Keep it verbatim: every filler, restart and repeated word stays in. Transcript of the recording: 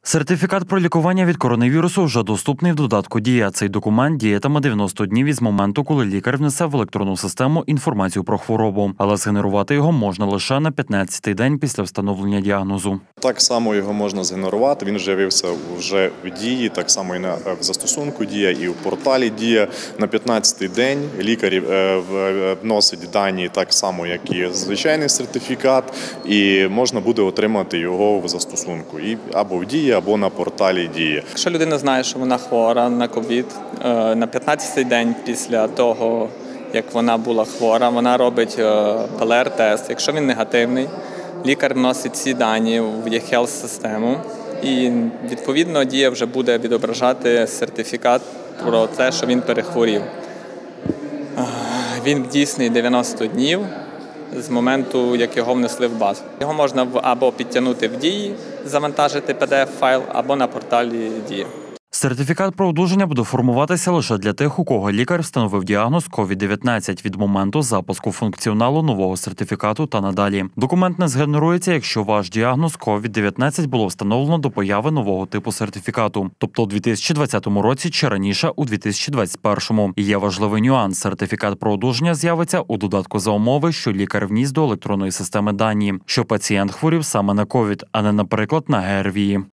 Сертифікат про лікування від коронавірусу вже доступний в додатку «Дія». Цей документ діятиме дев'яносто днів із моменту, коли лікар внесе в електронну систему інформацію про хворобу. Але згенерувати його можна лише на п'ятнадцятий день після встановлення діагнозу. Так само його можна згенерувати, він з'явився вже в «Дії», так само і на в застосунку «Дія», і в порталі «Дія». На п'ятнадцятий день лікар вносить дані так само, як і звичайний сертифікат, і можна буде отримати його в застосунку і або в «Дії», або на порталі «Дія». Якщо людина знає, що вона хвора на ковід, на п'ятнадцятий день після того, як вона була хвора, вона робить пе ел ар-тест. Якщо він негативний, лікар вносить ці дані в e-health-систему і, відповідно, «Дія» вже буде відображати сертифікат про те, що він перехворів. Він дійсний дев'яносто днів з моменту, як його внесли в базу. Його можна або підтягнути в «Дії», завантажити пі ді еф-файл, або на порталі «Дія». Сертифікат про одужання буде формуватися лише для тих, у кого лікар встановив діагноз ковід дев'ятнадцять від моменту запуску функціоналу нового сертифікату та надалі. Документ не згенерується, якщо ваш діагноз ковід дев'ятнадцять було встановлено до появи нового типу сертифікату, тобто у дві тисячі двадцятому році чи раніше у дві тисячі двадцять першому. І є важливий нюанс – сертифікат про одужання з'явиться у додатку за умови, що лікар вніс до електронної системи дані, що пацієнт хворів саме на ковід, а не, наприклад, на ге ер ві.